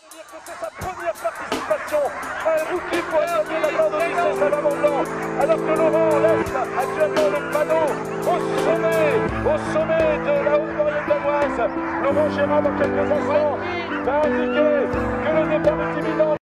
C'est sa première participation, un rookie pour établir la part de vitesse à l'avant-plan, alors que Laurent laisse actuellement le panneau au sommet de la Haute-Maurienne danoise. Laurent Gérard, dans quelques instants, va indiquer que le départ est imminent.